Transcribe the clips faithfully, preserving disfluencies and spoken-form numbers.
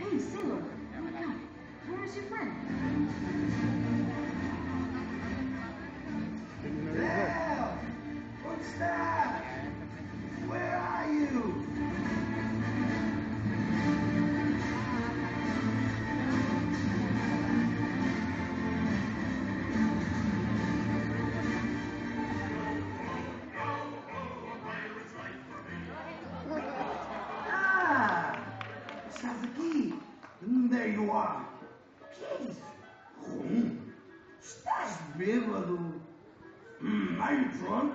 Hey, sailor, wake up. Where's your friend? Hell! What's that? Where are you? Ah! Estás aqui? There you are. Que é isso? Rum? Estás bêbado? Mm, are you drunk?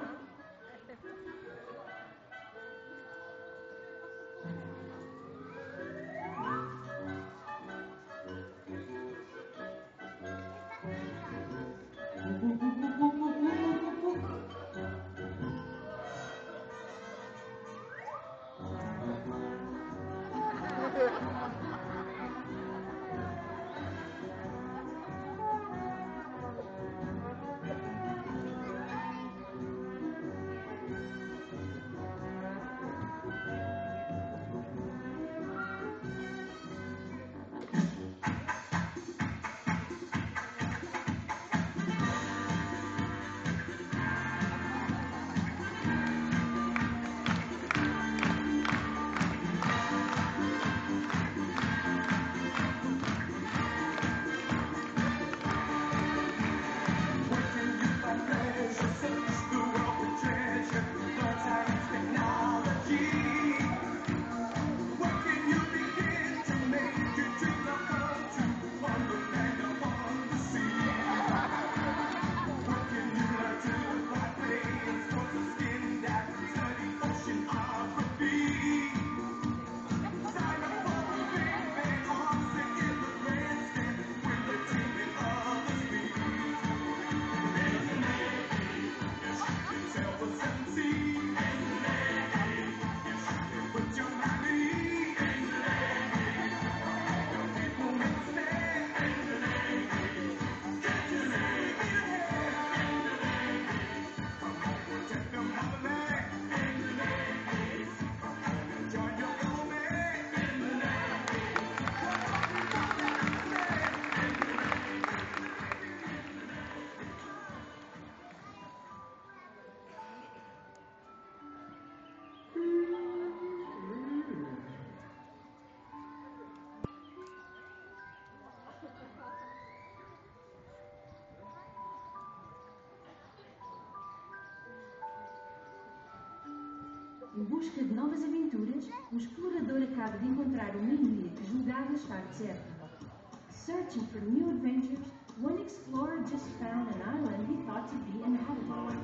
Em busca de novas aventuras, o explorador acaba de encontrar uma ilha que julgava estar deserta. Searching for new adventures, one explorer just found an island he thought to be inhabited.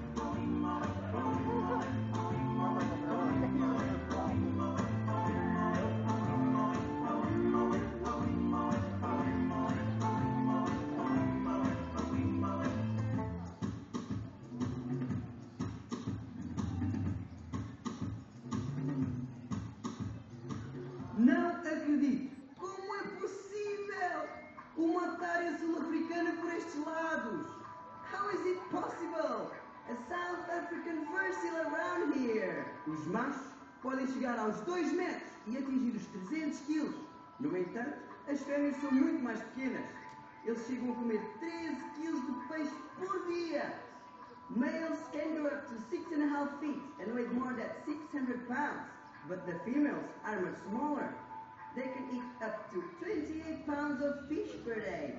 Não acredito! Como é possível? Uma otária sul-africana por estes lados! How is it possible? A South African fur seal around here! Os machos podem chegar aos dois metros e atingir os trezentos quilos. No entanto, as fêmeas são muito mais pequenas. Eles chegam a comer treze quilos de peixe por dia. Males can go up to six and a half feet and weigh more than six hundred pounds. But the females are much smaller. They can eat up to twenty-eight pounds of fish per day.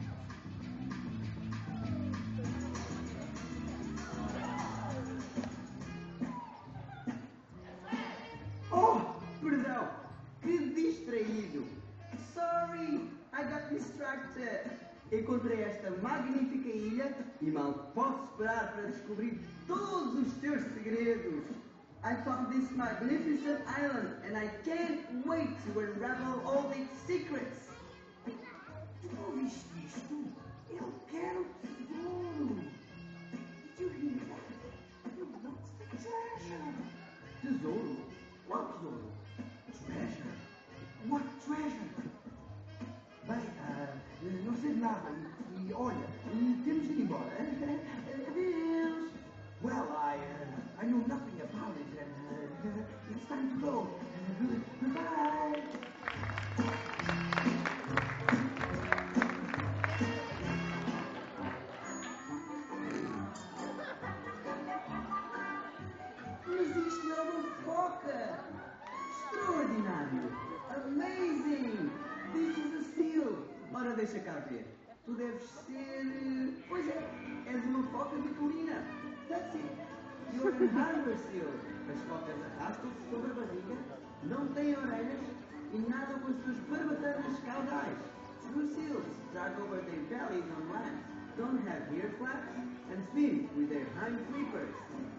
Oh, perdão! Que distraído! Sorry, I got distracted. Encontrei esta magnífica ilha e mal posso esperar para descobrir todos os seus segredos. I found this magnificent island and I can't wait to unravel all its secrets. Tu ouviste isto? Eu quero tesouro. Did you hear that? You want the treasure. Tesouro? Qual tesouro? Treasure? What treasure? Bem, uh, não sei de nada e, e olha, temos de ir embora. Adeus. Well, I, uh, I know nothing about it and uh, it's time to go. Goodbye. Foreign Harbor Seals. As focas arrastam-se sobre a barriga, não têm orelhas e nadam com as suas barbatanas caudais. True seals drag over their bellies on land, don't have ear flaps, and swim with their hind flippers.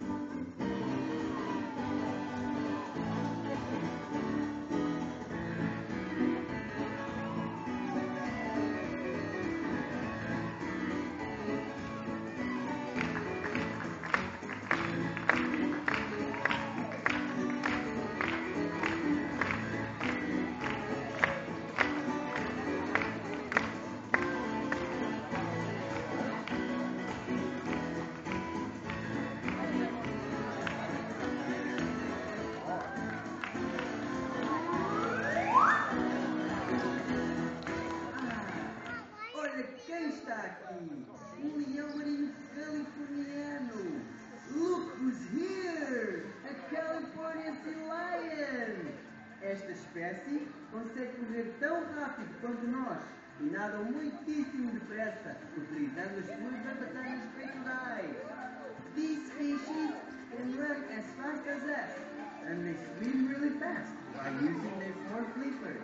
Quem está aqui? Um leão marinho californiano. Look who's here! A California sea lion! Esta espécie consegue correr tão rápido quanto nós e nadam muitíssimo depressa, utilizando as suas barbatanas peitorais. These species can run as fast as us, and they swim really fast by using their four flippers.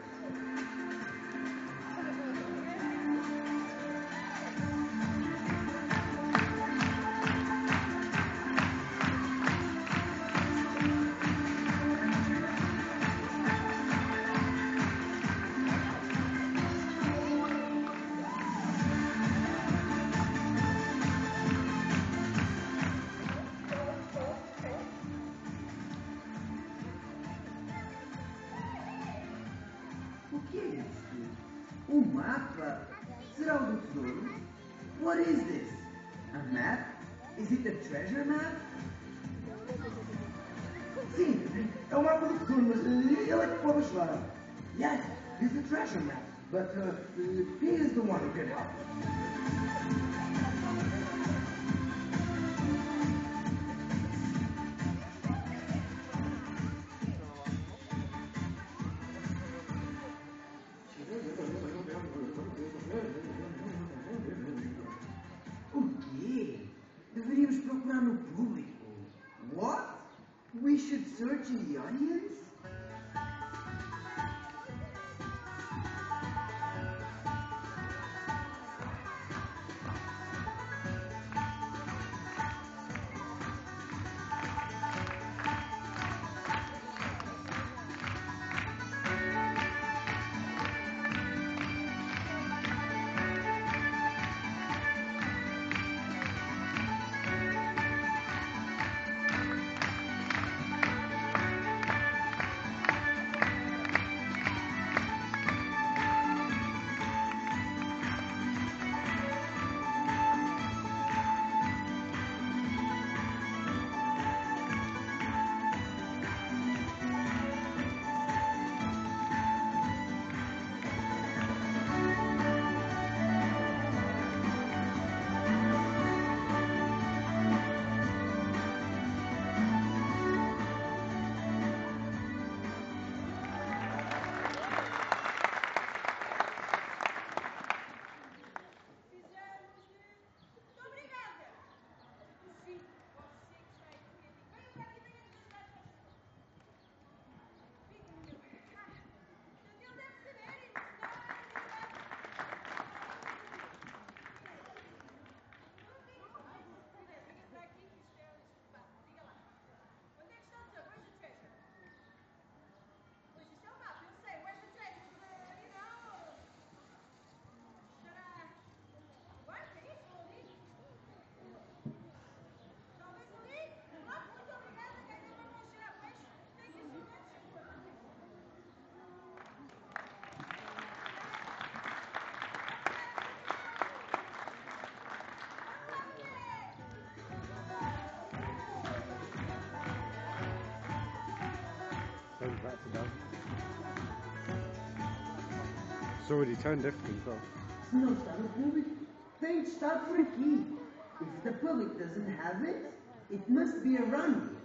O que é isto? Um mapa? Será o do tesouro? What is this? A map? Is it a treasure map? Sim, é um mapa do tesouro, mas uh, ele é que pode ajudar. Yes, it's a treasure map. But uh, uh, he is the one who can help. O quê? Deveríamos procurar no público. What? We should search in the audience? It's already turned different as well. Se não está no público, tem de estar por aqui. If the public doesn't have it, it must be around.